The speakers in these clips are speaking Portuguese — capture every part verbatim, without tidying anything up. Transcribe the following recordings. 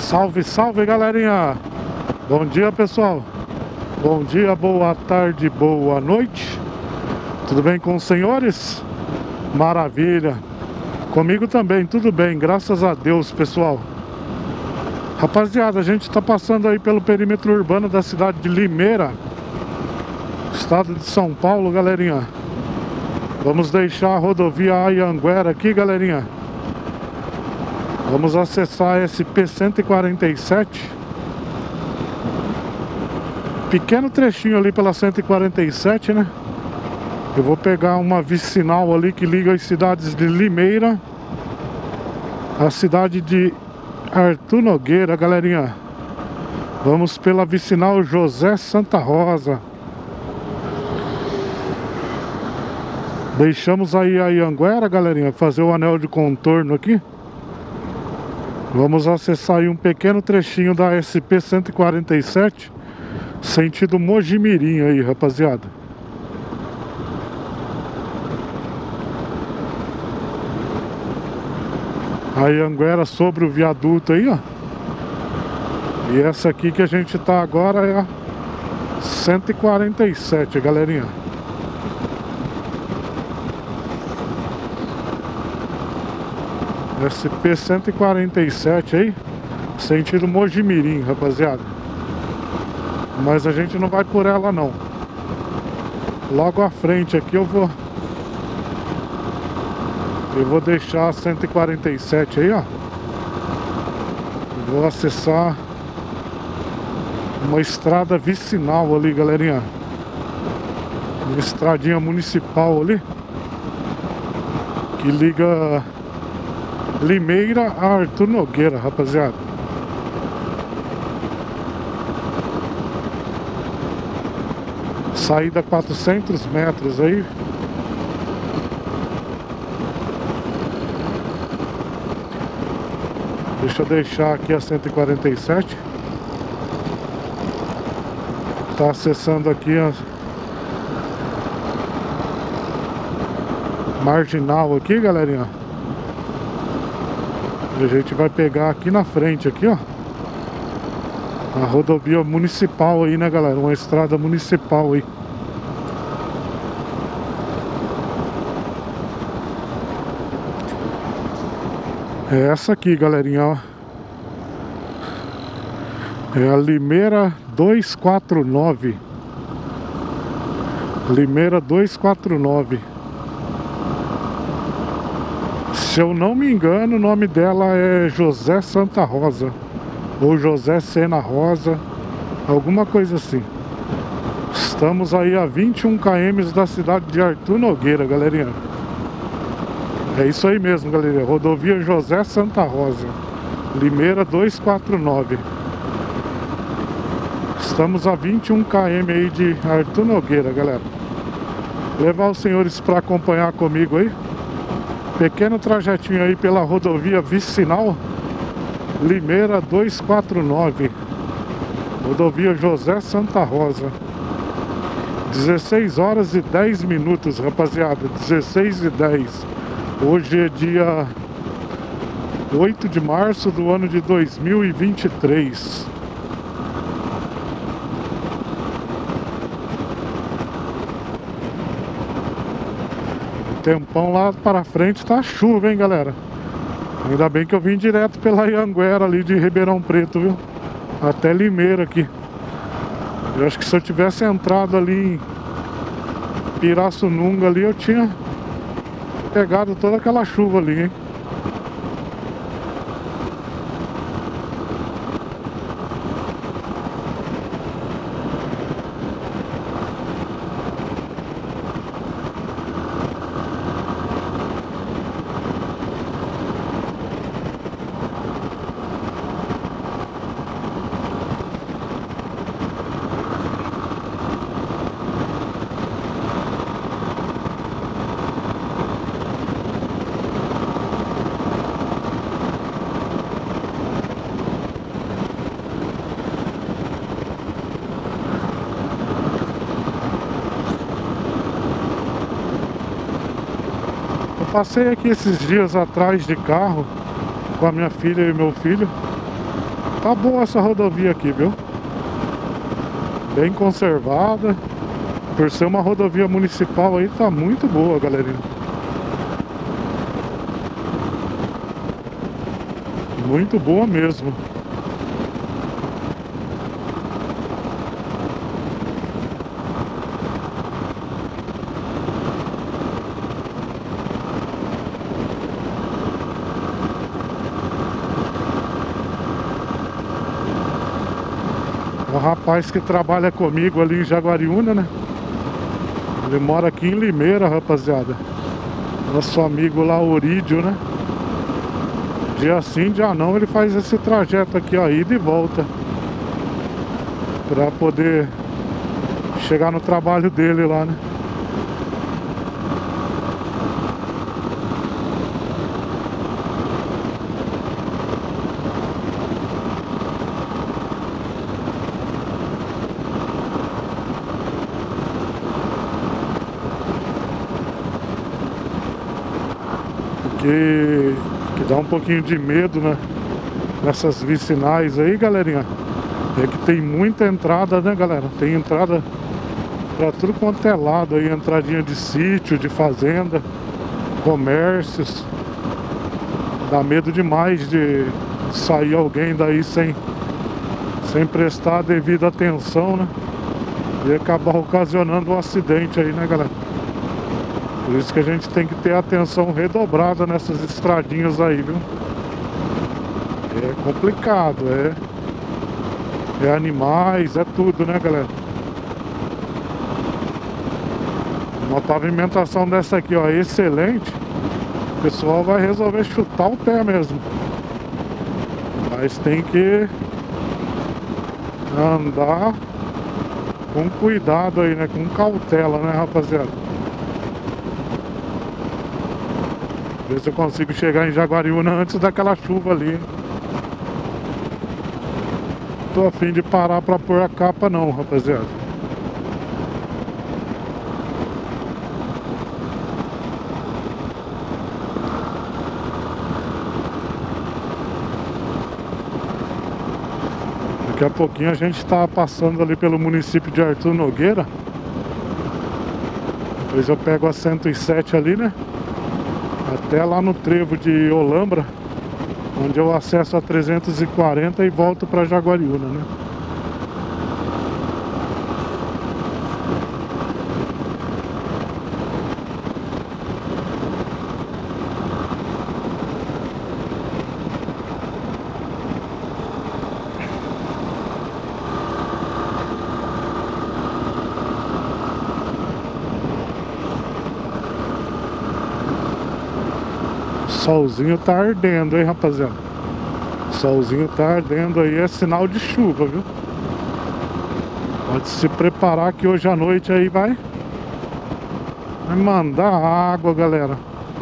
Salve, salve, galerinha! Bom dia, pessoal! Bom dia, boa tarde, boa noite! Tudo bem com os senhores? Maravilha! Comigo também, tudo bem, graças a Deus, pessoal! Rapaziada, a gente está passando aí pelo perímetro urbano da cidade de Limeira, estado de São Paulo, galerinha. Vamos deixar a rodovia Anhanguera aqui, galerinha. Vamos acessar a S P cento e quarenta e sete. Pequeno trechinho ali pela cento e quarenta e sete, né? Eu vou pegar uma vicinal ali que liga as cidades de Limeira, a cidade de Arthur Nogueira, galerinha. Vamos pela vicinal José Santa Rosa. Deixamos aí a Anhanguera, galerinha, fazer o anel de contorno aqui. Vamos acessar aí um pequeno trechinho da S P cento e quarenta e sete, sentido Mojimirim aí, rapaziada. A Anhanguera sobre o viaduto aí, ó. E essa aqui que a gente tá agora é a cento e quarenta e sete, galerinha. S P cento e quarenta e sete aí, sentido Mojimirim, rapaziada. Mas a gente não vai por ela não. Logo à frente aqui eu vou Eu vou deixar a cento e quarenta e sete aí, ó. Vou acessar uma estrada vicinal ali, galerinha. Uma estradinha municipal ali, que liga Limeira a Arthur Nogueira, rapaziada. Saída quatrocentos metros aí. Deixa eu deixar aqui a cento e quarenta e sete. Tá acessando aqui a marginal aqui, galerinha. A gente vai pegar aqui na frente aqui, ó, a rodovia municipal aí, né, galera? Uma estrada municipal aí. É essa aqui, galerinha, ó. É a Limeira duzentos e quarenta e nove. Limeira duzentos e quarenta e nove. Se eu não me engano, o nome dela é José Santa Rosa, ou José Sena Rosa, alguma coisa assim. Estamos aí a vinte e um quilômetros da cidade de Arthur Nogueira, galerinha. É isso aí mesmo, galerinha. Rodovia José Santa Rosa, Limeira duzentos e quarenta e nove. Estamos a vinte e um quilômetros aí de Arthur Nogueira, galera. Levar os senhores para acompanhar comigo aí. Pequeno trajetinho aí pela rodovia vicinal Limeira duzentos e quarenta e nove. Rodovia José Santa Rosa. dezesseis horas e dez minutos, rapaziada. dezesseis e dez. Hoje é dia oito de março do ano de dois mil e vinte e três. Tempão lá para frente tá chuva, hein, galera. Ainda bem que eu vim direto pela Anhanguera ali de Ribeirão Preto, viu? Até Limeira aqui. Eu acho que se eu tivesse entrado ali em Pirassununga ali, eu tinha pegado toda aquela chuva ali, hein? Passei aqui esses dias atrás de carro com a minha filha e meu filho. Tá boa essa rodovia aqui, viu? Bem conservada. Por ser uma rodovia municipal aí, tá muito boa, galerinha. Muito boa mesmo. O rapaz que trabalha comigo ali em Jaguariúna, né? Ele mora aqui em Limeira, rapaziada. Nosso amigo lá, Orídio, né? Dia sim, dia não, ele faz esse trajeto aqui, ó, ida e volta, pra poder chegar no trabalho dele lá, né? Que, que dá um pouquinho de medo, né? Nessas vicinais aí, galerinha. É que tem muita entrada, né, galera? Tem entrada pra tudo quanto é lado aí. Entradinha de sítio, de fazenda, comércios. Dá medo demais de sair alguém daí sem, sem prestar a devida atenção, né? E acabar ocasionando um acidente aí, né, galera? Por isso que a gente tem que ter atenção redobrada nessas estradinhas aí, viu? É complicado, é... É animais, é tudo, né, galera? Uma pavimentação dessa aqui, ó, excelente. O pessoal vai resolver chutar o pé mesmo. Mas tem que andar com cuidado aí, né? Com cautela, né, rapaziada? Ver se eu consigo chegar em Jaguariúna antes daquela chuva ali. Tô a fim de parar pra pôr a capa não, rapaziada. Daqui a pouquinho a gente tá passando ali pelo município de Arthur Nogueira. Depois eu pego a cento e sete ali, né? Até lá no trevo de Olambra, onde eu acesso a trezentos e quarenta e volto para Jaguariúna, né? Solzinho tá ardendo, hein, rapaziada? Solzinho tá ardendo aí, é sinal de chuva, viu? Pode se preparar que hoje à noite aí vai Vai mandar água, galera.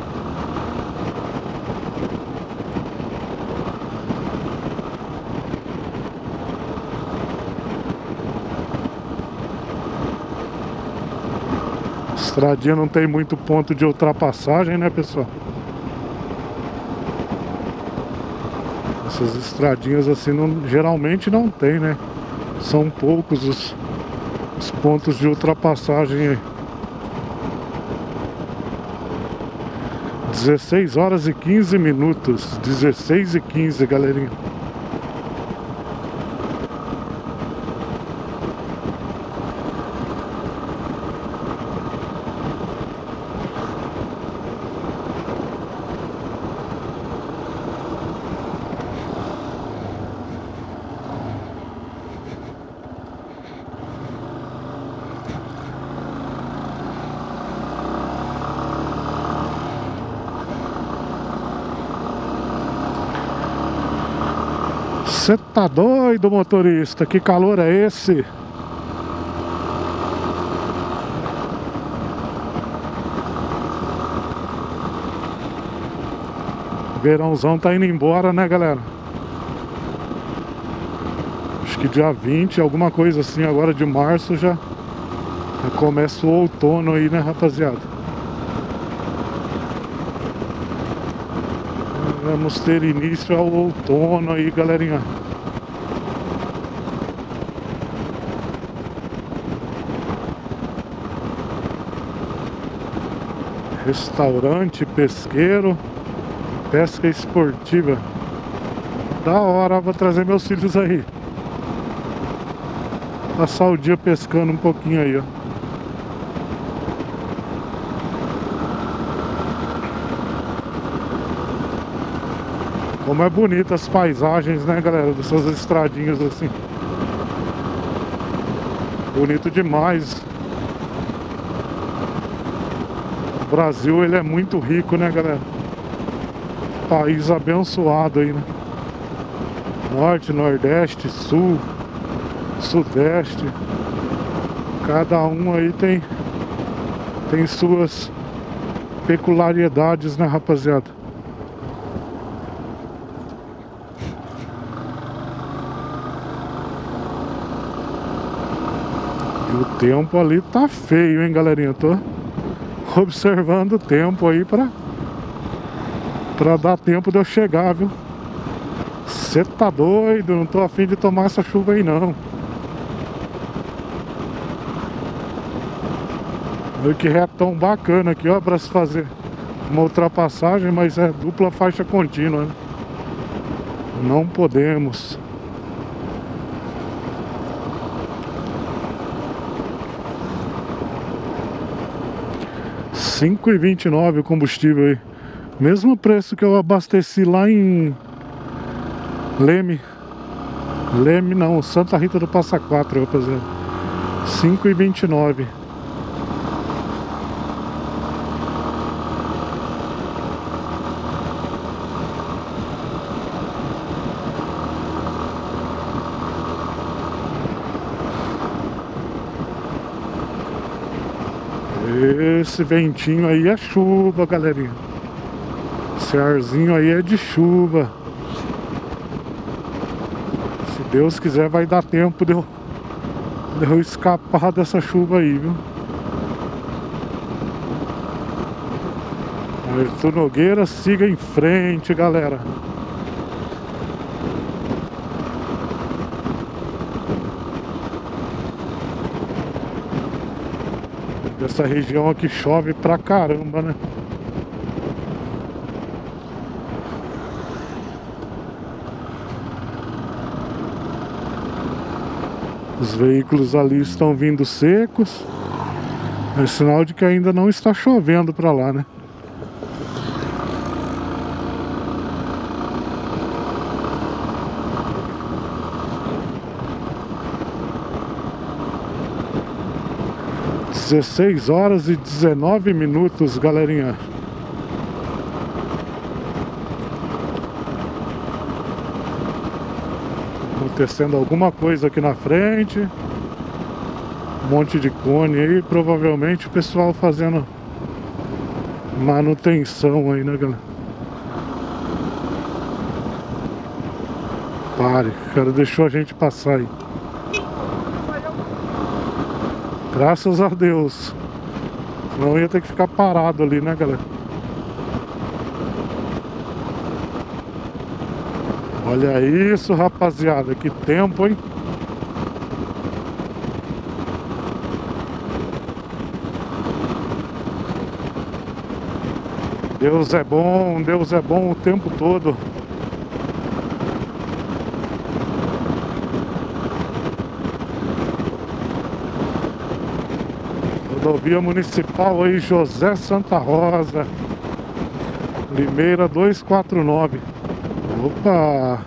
Estradinha não tem muito ponto de ultrapassagem, né, pessoal? Essas estradinhas assim não, geralmente não tem, né? São poucos os, os pontos de ultrapassagem aí. dezesseis horas e quinze minutos. dezesseis e quinze, galerinha. Você tá doido, motorista? Que calor é esse? Verãozão tá indo embora, né, galera? Acho que dia vinte, alguma coisa assim, agora de março já, já começa o outono aí, né, rapaziada? Vamos ter início ao outono aí, galerinha. Restaurante pesqueiro, pesca esportiva. Da hora, vou trazer meus filhos aí. Passar o dia pescando um pouquinho aí, ó. Como é bonita as paisagens, né, galera? Dessas estradinhas assim. Bonito demais. O Brasil, ele é muito rico, né, galera? País abençoado aí, né? Norte, Nordeste, Sul, Sudeste. Cada um aí tem Tem suas peculiaridades, né, rapaziada? E o tempo ali tá feio, hein, galerinha? Eu tô observando o tempo aí pra Pra dar tempo de eu chegar, viu? Cê tá doido, não tô afim de tomar essa chuva aí não. Olha que retão bacana aqui, ó, pra se fazer uma ultrapassagem, mas é dupla faixa contínua, né? Não podemos. cinco e vinte e nove o combustível aí. Mesmo preço que eu abasteci lá em Leme. Leme não, Santa Rita do Passa Quatro, rapaziada. cinco e vinte e nove. Esse ventinho aí é chuva, galerinha. Esse arzinho aí é de chuva. Se Deus quiser, vai dar tempo de eu, de eu escapar dessa chuva aí, viu? Arthur Nogueira, siga em frente, galera. Essa região aqui chove pra caramba, né? Os veículos ali estão vindo secos. É sinal de que ainda não está chovendo pra lá, né? dezesseis horas e dezenove minutos, galerinha. Acontecendo alguma coisa aqui na frente. Um monte de cone aí. Provavelmente o pessoal fazendo manutenção aí, né, galera? Pare, o cara deixou a gente passar aí. Graças a Deus. Senão ia ter que ficar parado ali, né, galera? Olha isso, rapaziada. Que tempo, hein? Deus é bom, Deus é bom o tempo todo. Rodovia Municipal aí, José Santa Rosa, Limeira duzentos e quarenta e nove. Opa!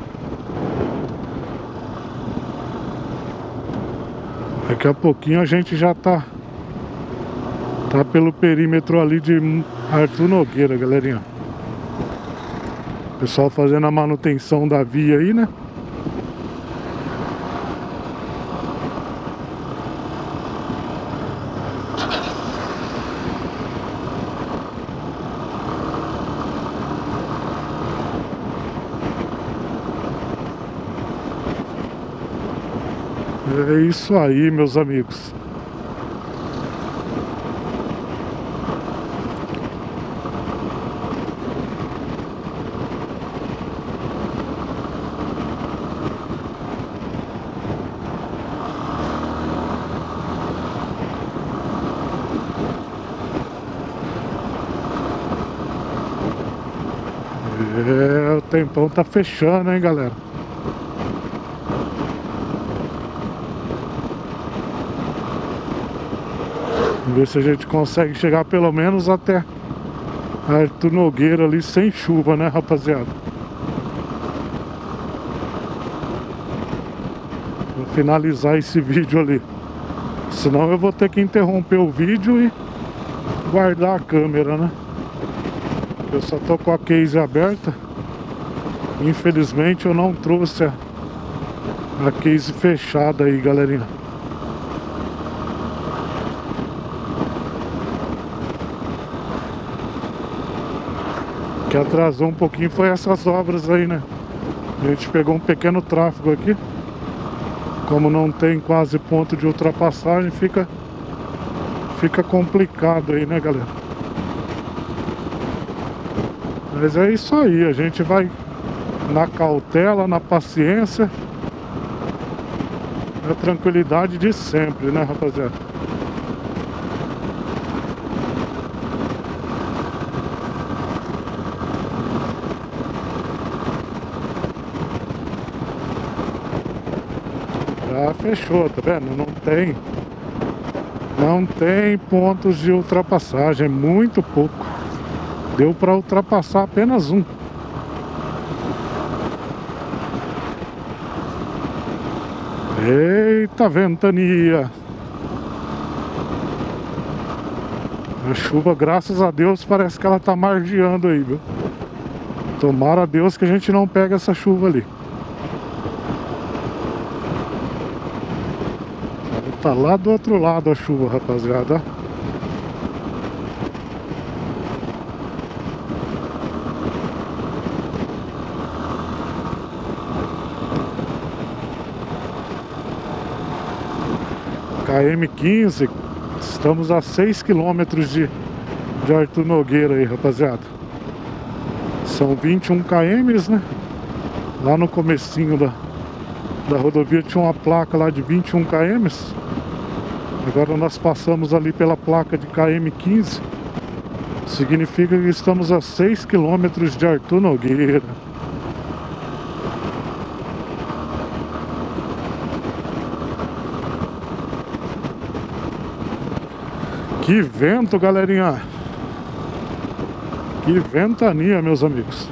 Daqui a pouquinho a gente já tá Tá pelo perímetro ali de Arthur Nogueira, galerinha. Pessoal fazendo a manutenção da via aí, né? É isso aí, meus amigos. É, o tempão tá fechando, hein, galera. Vamos ver se a gente consegue chegar pelo menos até Arthur Nogueira ali sem chuva, né, rapaziada? Vou finalizar esse vídeo ali. Senão eu vou ter que interromper o vídeo e guardar a câmera, né? Eu só tô com a case aberta. Infelizmente eu não trouxe a, a case fechada aí, galerinha. O que atrasou um pouquinho foi essas obras aí, né? A gente pegou um pequeno tráfego aqui. Como não tem quase ponto de ultrapassagem, fica, fica complicado aí, né, galera? Mas é isso aí, a gente vai na cautela, na paciência, na tranquilidade de sempre, né, rapaziada? Já fechou, tá vendo? Não tem Não tem pontos de ultrapassagem, é muito pouco. Deu para ultrapassar apenas um. Eita ventania! A chuva, graças a Deus, parece que ela tá margeando aí, viu? Tomara a Deus que a gente não pega essa chuva ali. Tá lá do outro lado a chuva, rapaziada. K M quinze, estamos a seis quilômetros de, de Arthur Nogueira aí, rapaziada. São vinte e um quilômetros, né? Lá no comecinho da, da rodovia tinha uma placa lá de vinte e um quilômetros. Agora nós passamos ali pela placa de K M quinze. Significa que estamos a seis quilômetros de Arthur Nogueira. Que vento, galerinha! Que ventania, meus amigos!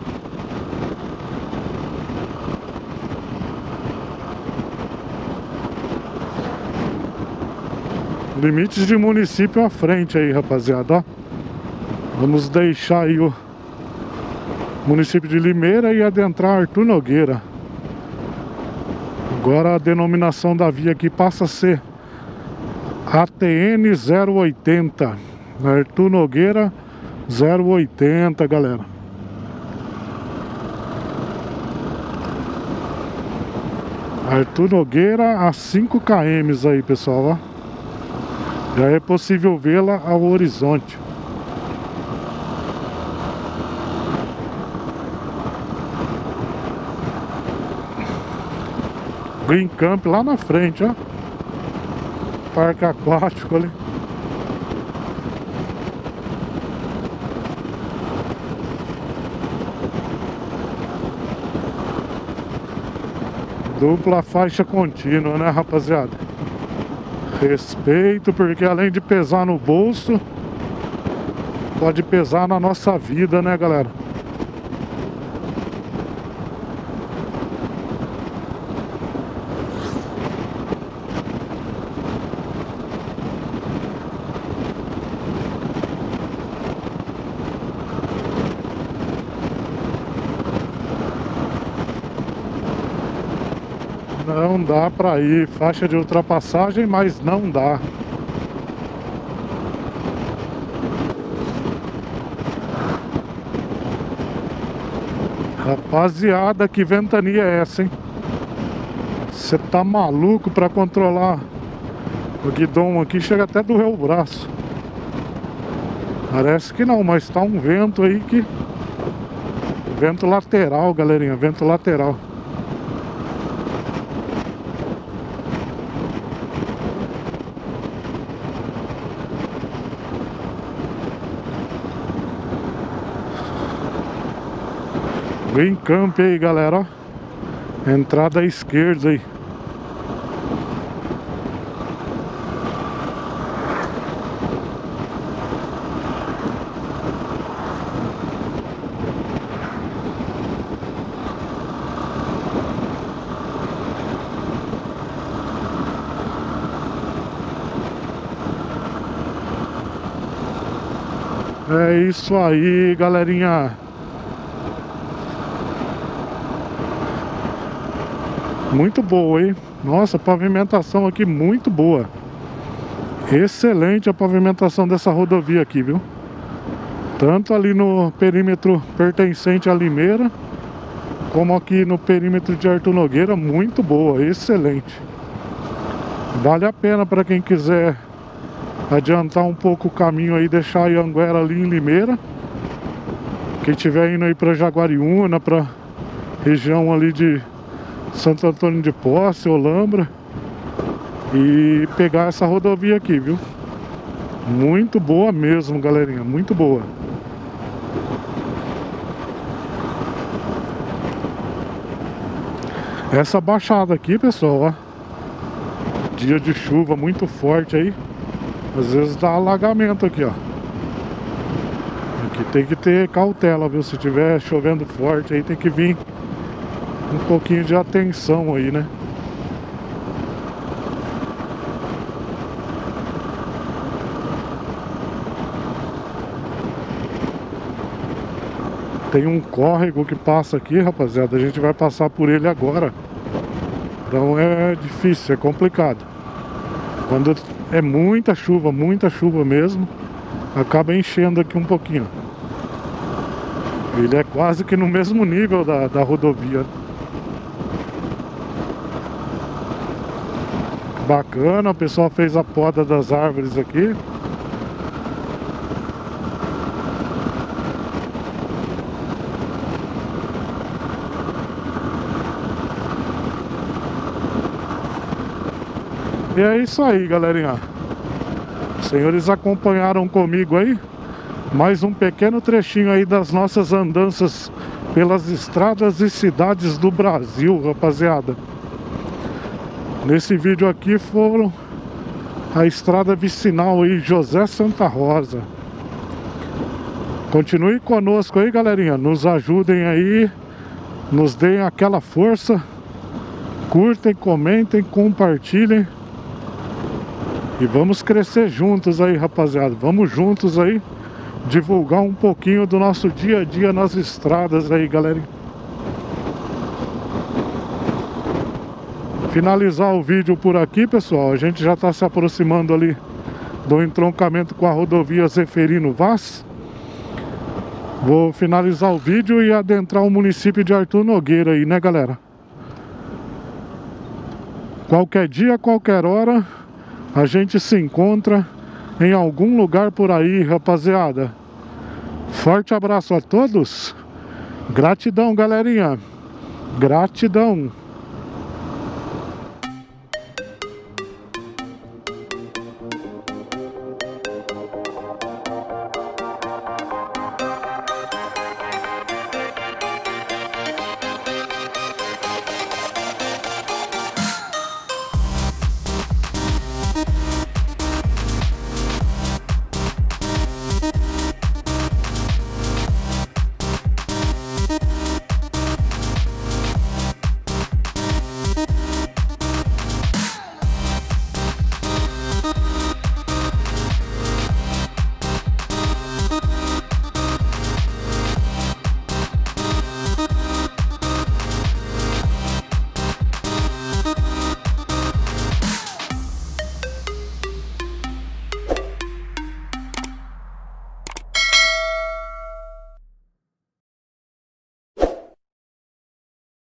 Limites de município à frente aí, rapaziada, ó. Vamos deixar aí o município de Limeira e adentrar Arthur Nogueira. Agora a denominação da via aqui passa a ser A T N zero oitenta. Arthur Nogueira zero oitenta, galera. Arthur Nogueira a cinco quilômetros aí, pessoal, ó. Já é possível vê-la ao horizonte. Green Camp lá na frente, ó. Parque aquático ali. Dupla faixa contínua, né, rapaziada? Respeito, porque além de pesar no bolso, pode pesar na nossa vida, né, galera? Não dá pra ir, faixa de ultrapassagem, mas não dá. Rapaziada, que ventania é essa, hein? Você tá maluco pra controlar o guidão aqui, chega até a doer o braço. Parece que não, mas tá um vento aí que... Vento lateral, galerinha, vento lateral. Green Camp aí, galera, ó. Entrada à esquerda aí. É isso aí, galerinha. Muito boa, hein? Nossa, a pavimentação aqui muito boa. Excelente a pavimentação dessa rodovia aqui, viu? Tanto ali no perímetro pertencente a Limeira, como aqui no perímetro de Artur Nogueira, muito boa, excelente. Vale a pena para quem quiser adiantar um pouco o caminho aí, deixar a Anhanguera ali em Limeira. Quem estiver indo aí para Jaguariúna, para região ali de Santo Antônio de Posse, Olambra, e pegar essa rodovia aqui, viu? Muito boa mesmo, galerinha, muito boa. Essa baixada aqui, pessoal, ó, dia de chuva muito forte aí, às vezes dá alagamento aqui, ó. Aqui tem que ter cautela, viu? Se tiver chovendo forte aí, tem que vir um pouquinho de atenção aí, né? Tem um córrego que passa aqui, rapaziada. A gente vai passar por ele agora. Então é difícil, é complicado. Quando é muita chuva, muita chuva mesmo, acaba enchendo aqui um pouquinho. Ele é quase que no mesmo nível da, da rodovia. Bacana, o pessoal fez a poda das árvores aqui. E é isso aí, galerinha. Os senhores acompanharam comigo aí mais um pequeno trechinho aí das nossas andanças pelas estradas e cidades do Brasil, rapaziada. Nesse vídeo aqui foram a estrada vicinal aí, José Santa Rosa. Continue conosco aí, galerinha. Nos ajudem aí, nos deem aquela força. Curtem, comentem, compartilhem. E vamos crescer juntos aí, rapaziada. Vamos juntos aí divulgar um pouquinho do nosso dia a dia nas estradas aí, galera. Finalizar o vídeo por aqui, pessoal. A gente já está se aproximando ali do entroncamento com a rodovia Zeferino Vaz. Vou finalizar o vídeo e adentrar o município de Artur Nogueira aí, né, galera? Qualquer dia, qualquer hora, a gente se encontra em algum lugar por aí, rapaziada. Forte abraço a todos. Gratidão, galerinha. Gratidão.